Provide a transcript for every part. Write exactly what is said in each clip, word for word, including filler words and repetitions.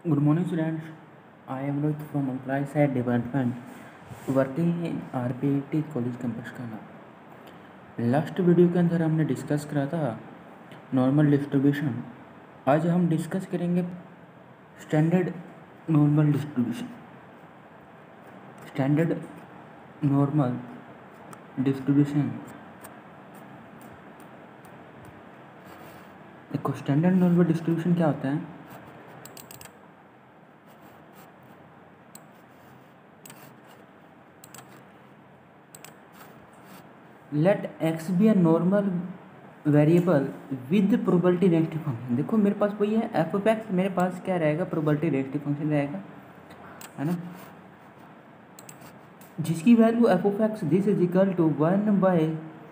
Good morning, students. I am Rohit from Employee Side Department, working in R P I T college campus का नाम। Last video के अंदर हमने discuss करा था नॉर्मल डिस्ट्रीब्यूशन। आज हम डिस्कस करेंगे standard normal distribution. Standard normal distribution देखो, स्टैंडर्ड नॉर्मल डिस्ट्रीब्यूशन क्या होता है? Let X be a normal variable with probability density function. देखो मेरे पास वही है एफ ऑफ एक्स, मेरे पास क्या रहेगा? प्रोबेबिलिटी डेंसिटी फंक्शन रहेगा, है ना, जिसकी value F of X this is equal to one by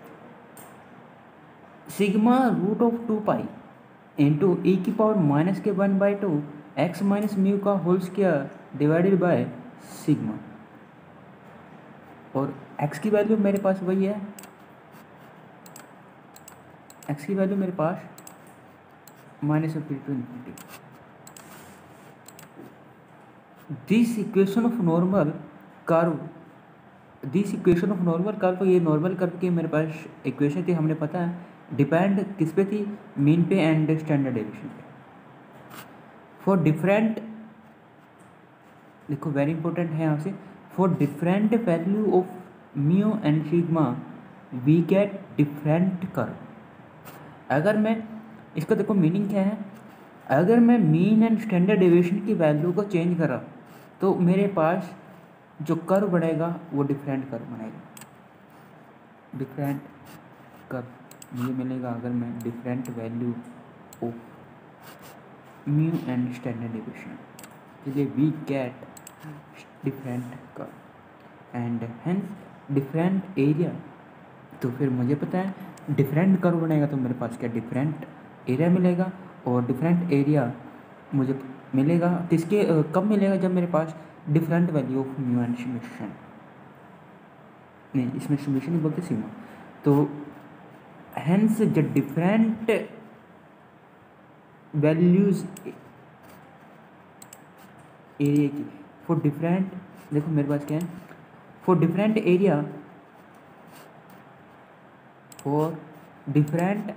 sigma root of two pi into E की पावर माइनस के one by two X minus mu का whole square divided by sigma. और X की value मेरे पास वही है, X की वैल्यू मेरे पास minus of to infinity. This equation of normal curve this equation of normal curve ये नॉर्मल कर्व की मेरे पास इक्वेशन थी, हमने पता है डिपेंड किस पे थी? मीन पे एंड स्टैंडर्ड डेविएशन पे। फॉर डिफरेंट, देखो वेरी इंपॉर्टेंट है यहाँ से, for different value of mu and sigma we get different curve. अगर मैं इसका, देखो मीनिंग क्या है, अगर मैं मीन एंड स्टैंडर्ड डेविएशन की वैल्यू को चेंज करा तो मेरे पास जो कर्व बनेगा वो डिफरेंट कर्व बनेगा। डिफरेंट कर्व मुझे मिलेगा अगर मैं different value of mu and standard deviation, इसलिए we get different curve and hence different area. तो फिर मुझे पता है डिफरेंट कर्व बनेगा तो मेरे पास क्या डिफरेंट एरिया मिलेगा, और डिफरेंट एरिया मुझे मिलेगा किसके कब मिलेगा? जब मेरे पास different value of mu and summation, नहीं इसमें समेशन ही बोलते सिग्मा। तो hence the different values area की फॉर डिफरेंट, देखो मेरे पास क्या है, for different area for different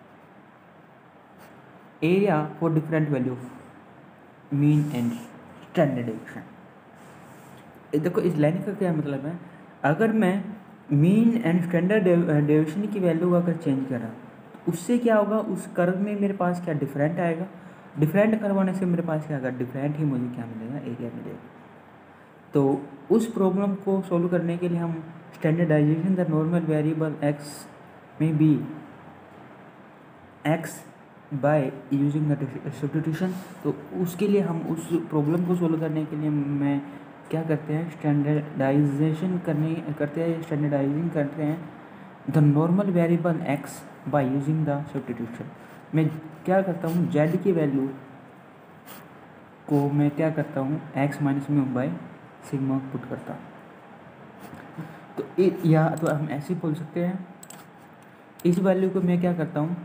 area for different value of mean and standard deviation. देखो इस लाइन का क्या मतलब है, अगर मैं मीन एंड स्टैंडर्ड डेविएशन की वैल्यू अगर चेंज करा तो उससे क्या होगा? उस कर्व में मेरे पास क्या डिफरेंट आएगा, डिफरेंट कर्व आने से मेरे पास क्या आएगा? डिफरेंट ही मुझे क्या मिलेगा? एरिया मिलेगा। तो उस प्रॉब्लम को सोल्व करने के लिए हम standardization the normal variable X में be X by using the substitution, तो उसके लिए हम उस प्रॉब्लम को सोल्व करने के लिए मैं क्या करते हैं? स्टैंडर्डाइजेशन करने करते हैं स्टैंडर्डाइजिंग करते हैं the normal variable X by using the substitution. मैं क्या करता हूँ? जेड की वैल्यू को मैं क्या करता हूँ? एक्स माइनस में बाय सिग्मा पुट करता हूँ। तो इ, या तो हम ऐसे बोल सकते हैं, इस वैल्यू को मैं क्या करता हूँ?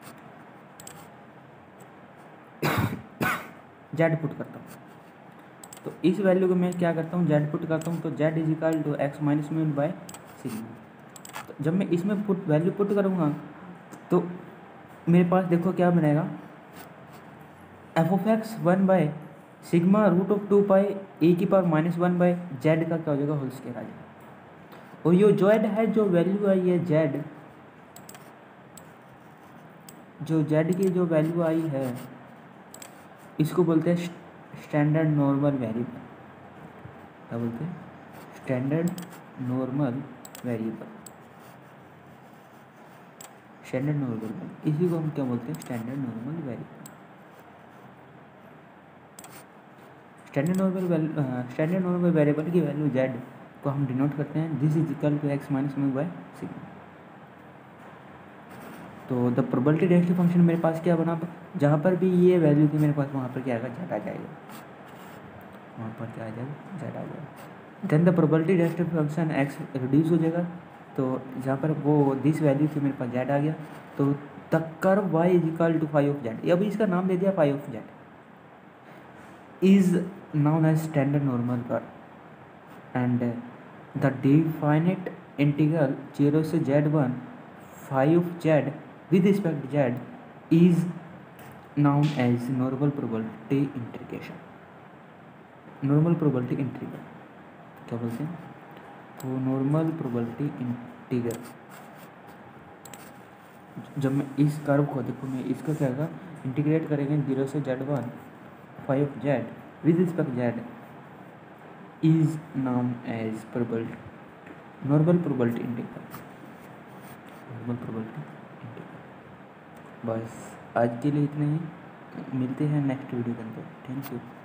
जेड पुट करता हूँ। तो इस वैल्यू को मैं क्या करता हूँ? जेड पुट करता हूँ। तो Z is equal to X minus में बाय सिग्मा। तो जब मैं इसमें पुट वैल्यू पुट करूँगा तो मेरे पास देखो क्या बनेगा? F of X one by sigma root of two pi E की power minus one by Z का क्या हो जाएगा? होल स्क्वायर आ जाएगा। और ये जेड है, जो वैल्यू आई है जेड, जो जेड की जो वैल्यू आई है इसको बोलते हैं स्टैंडर्ड नॉर्मल वेरिएबल। क्या बोलते हैं? Standard normal variable. Standard normal, इसी को हम क्या बोलते हैं? Standard normal variable. Standard normal standard normal variable की वैल्यू जेड को हम डिनोट करते हैं this is equal to X minus में बाय सिग्मा। तो द प्रोबेबिलिटी डेंसिटी फंक्शन मेरे पास क्या बना? जहाँ पर भी ये वैल्यू थी मेरे पास वहाँ पर क्या आएगा? जेड आ जाएगा। वहाँ पर क्या आ जाएगा? जेड आ जाएगा। Then the probability density function X reduce हो जाएगा। तो जहाँ पर वो दिस वैल्यू थी मेरे पास जेड आ गया। तो the curve Y is equal to five of Z, अभी इसका नाम दे दिया five of Z. is known as standard normal curve, and uh, the definite integral zero से z one five z with respect to z is known as normal probability integration. Normal probability integral क्या बोलते हैं? तो normal probability integral, जब मैं इस curve को देखो, मैं इसका क्या होगा, इंटीग्रेट करेंगे जीरो से Z one five Z with respect Z is known as probability normal probability integral. Normal probability integral. बस आज के लिए इतना ही, मिलते हैं नेक्स्ट वीडियो के अंदर. Thank you.